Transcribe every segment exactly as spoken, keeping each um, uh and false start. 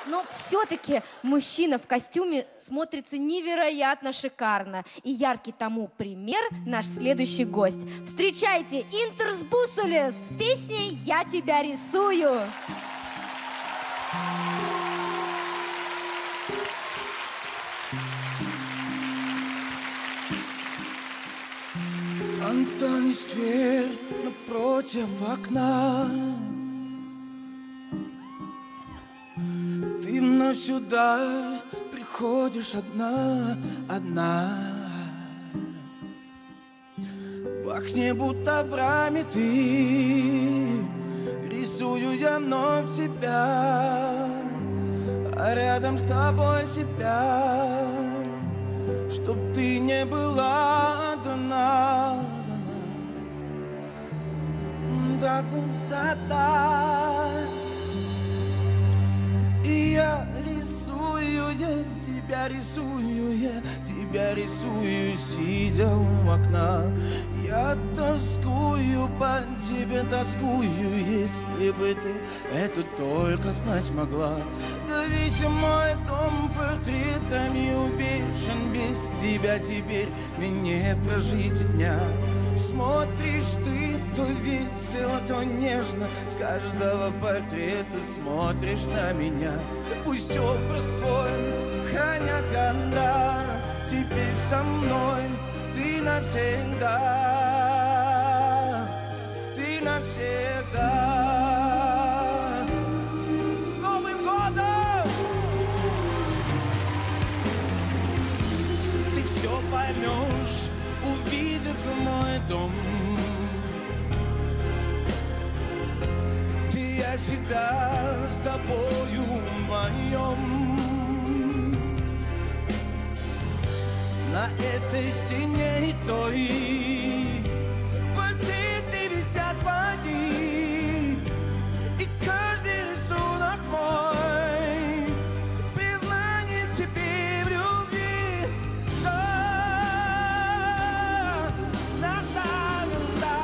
Но все-таки мужчина в костюме смотрится невероятно шикарно. И яркий тому пример наш следующий гость. Встречайте Интерс Бусулес с песней «Я тебя рисую». Фонтан сквер напротив окна. Ты вновь сюда приходишь одна, одна. В окне будто в раме ты. Рисую я вновь себя, а рядом с тобой себя. Чтоб ты не была дана. Да-да-да-да. И я рисую, я тебя рисую, я тебя рисую, сидя у окна. Я тоскую по тебе, тоскую, если бы ты это только знать могла. Да весь мой дом портретами увешан, без тебя теперь мне не прожить дня. Смотришь ты то весело, то нежно, с каждого портрета смотришь на меня. Пусть образ твой хранят года, теперь со мной ты навсегда, ты навсегда. С Новым годом! Ты все поймешь, увидев мой дом, где я всегда с тобою моем. На этой стене и той портреты висят поди, и каждый рисунок мой признание тебе в любви. Да, да, да, да.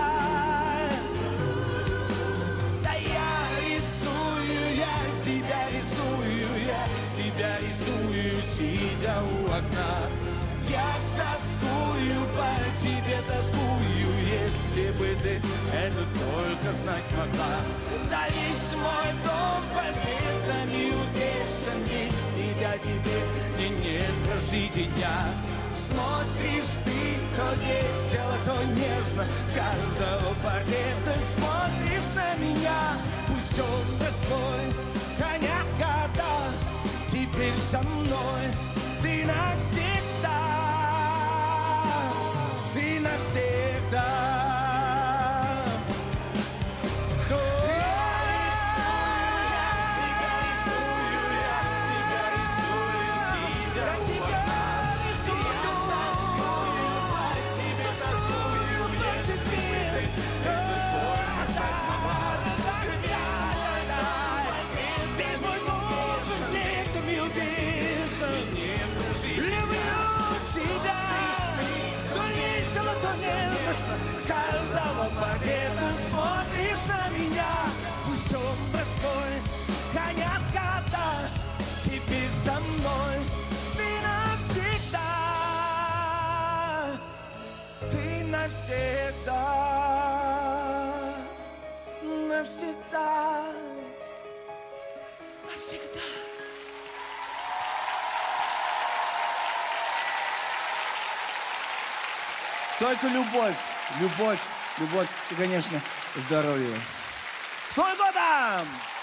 Да я рисую, я тебя рисую, я тебя рисую, сидя у окна. Я тоскую по тебе, тоскую, если бы ты это только знать могла. Да весь мой дом портретами увешан, без тебя теперь мне нет прожить и дня. Смотришь ты то весело, то нежно, с каждого портрета смотришь на меня. Пусть образ твой хранят года, теперь со мной ты навсегда. Ты навсегда. С каждого портрета смотришь на меня. Пусть образ твой хранят года, теперь со мной ты навсегда. Ты навсегда. Навсегда. Навсегда. Только любовь, любовь, любовь и, конечно, здоровье. С Новым годом!